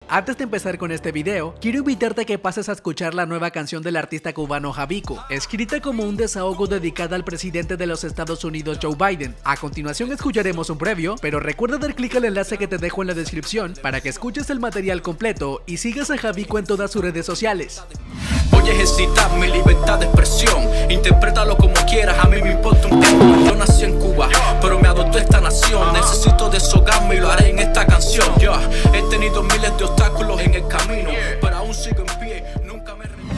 Antes de empezar con este video, quiero invitarte a que pases a escuchar la nueva canción del artista cubano Javico, escrita como un desahogo dedicada al presidente de los Estados Unidos Joe Biden. A continuación escucharemos un previo, pero recuerda dar clic al enlace que te dejo en la descripción para que escuches el material completo y sigas a Javico en todas sus redes sociales. Voy a ejercitar mi libertad de expresión, interprétalo como quieras, a mí me importa un poco. Yo nací en Cuba, pero me adoptó esta nación. Necesito desahogarme y lo haré en esta canción. Yo he tenido miles de obstáculos en el camino, pero aún sigo en pie, nunca me rindo.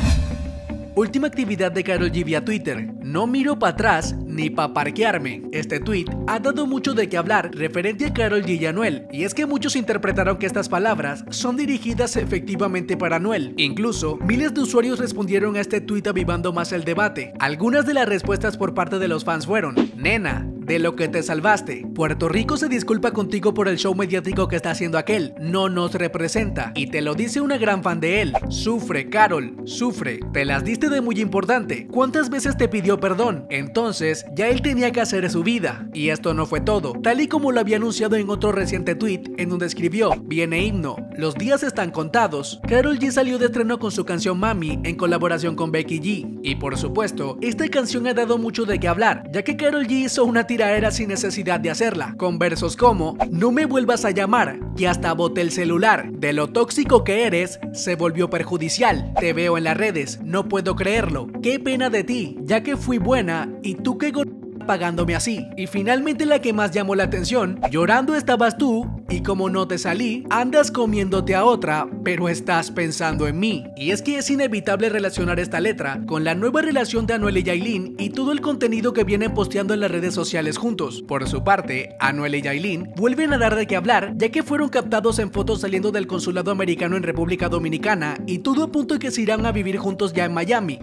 Última actividad de Karol G vía Twitter: no miro para atrás ni para parquearme. Este tweet ha dado mucho de qué hablar referente a Karol G y Anuel, y es que muchos interpretaron que estas palabras son dirigidas efectivamente para Anuel. Incluso miles de usuarios respondieron a este tweet avivando más el debate. Algunas de las respuestas por parte de los fans fueron: nena, de lo que te salvaste. Puerto Rico se disculpa contigo por el show mediático que está haciendo aquel. No nos representa. Y te lo dice una gran fan de él. Sufre, Karol, sufre. Te las diste de muy importante. ¿Cuántas veces te pidió perdón? Entonces, ya él tenía que hacer su vida. Y esto no fue todo. Tal y como lo había anunciado en otro reciente tweet, en donde escribió: viene himno, los días están contados. Karol G salió de estreno con su canción Mami en colaboración con Becky G. Y por supuesto, esta canción ha dado mucho de qué hablar, ya que Karol G hizo una tiraera sin necesidad de hacerla, con versos como: no me vuelvas a llamar, que hasta boté el celular, de lo tóxico que eres, se volvió perjudicial, te veo en las redes, no puedo creerlo, qué pena de ti, ya que fui buena y tú que pagándome así. Y finalmente la que más llamó la atención: llorando estabas tú y como no te salí, andas comiéndote a otra, pero estás pensando en mí. Y es que es inevitable relacionar esta letra con la nueva relación de Anuel y Yailin y todo el contenido que vienen posteando en las redes sociales juntos. Por su parte, Anuel y Yailin vuelven a dar de qué hablar, ya que fueron captados en fotos saliendo del consulado americano en República Dominicana, y todo a punto de que se irán a vivir juntos ya en Miami.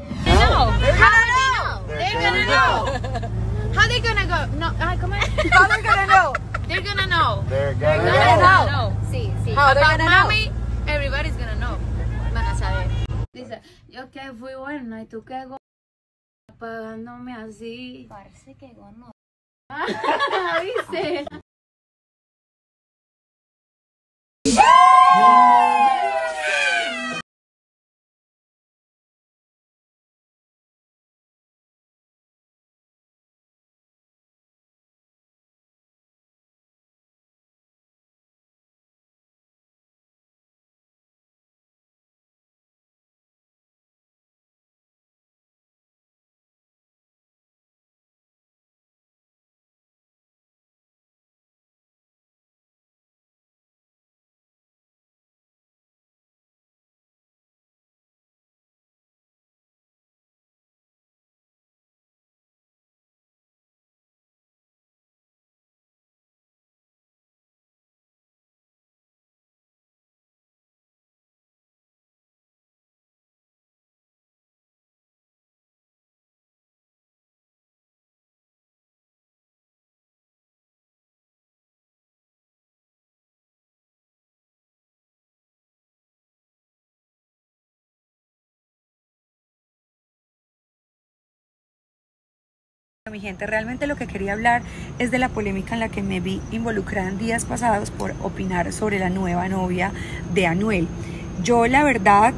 How they gonna go? No, come on. How they gonna know? They're gonna know. They're gonna know. Sí, sí. How they About gonna Mami, everybody's gonna know. Van a saber. Dice, yo que fui buena y tú que pagándome así. Parece que gono. ¿Viste? Mi gente, realmente lo que quería hablar es de la polémica en la que me vi involucrada en días pasados por opinar sobre la nueva novia de Anuel. Yo la verdad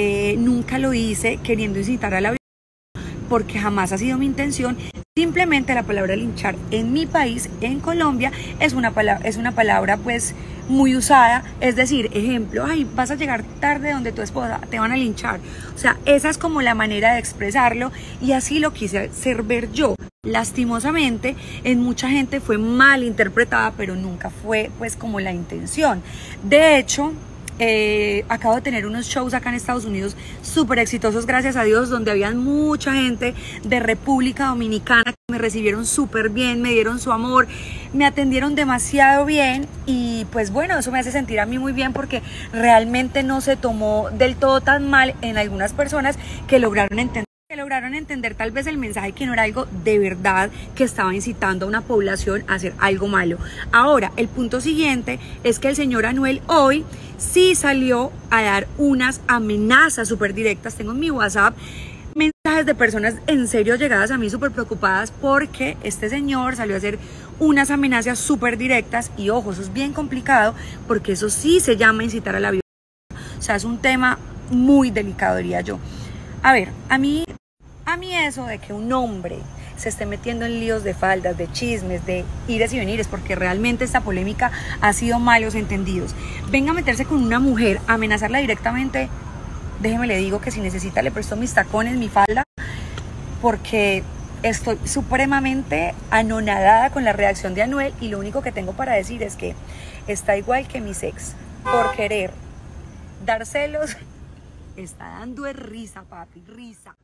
nunca lo hice queriendo incitar a la violencia, porque jamás ha sido mi intención. Simplemente la palabra linchar en mi país, en Colombia, es una palabra pues muy usada. Es decir, ejemplo, ay, vas a llegar tarde donde tu esposa, te van a linchar. O sea, esa es como la manera de expresarlo, y así lo quise hacer ver yo. Lastimosamente, en mucha gente fue mal interpretada, pero nunca fue pues como la intención. De hecho, acabo de tener unos shows acá en Estados Unidos súper exitosos, gracias a Dios, donde había mucha gente de República Dominicana que me recibieron súper bien, me dieron su amor, me atendieron demasiado bien, y pues bueno, eso me hace sentir a mí muy bien, porque realmente no se tomó del todo tan mal en algunas personas que lograron entender tal vez el mensaje, que no era algo de verdad que estaba incitando a una población a hacer algo malo. Ahora, el punto siguiente es que el señor Anuel hoy sí salió a dar unas amenazas súper directas. Tengo en mi WhatsApp mensajes de personas en serio llegadas a mí súper preocupadas porque este señor salió a hacer unas amenazas súper directas, y ojo, eso es bien complicado porque eso sí se llama incitar a la violencia. sea, es un tema muy delicado, diría yo. A ver, a mí eso de que un hombre se esté metiendo en líos de faldas, de chismes, de ires y venires, porque realmente esta polémica ha sido malos entendidos. Venga a meterse con una mujer, a amenazarla directamente, déjeme le digo que si necesita le presto mis tacones, mi falda, porque estoy supremamente anonadada con la reacción de Anuel y lo único que tengo para decir es que está igual que mis ex, por querer dar celos, está dando risa, papi, risa.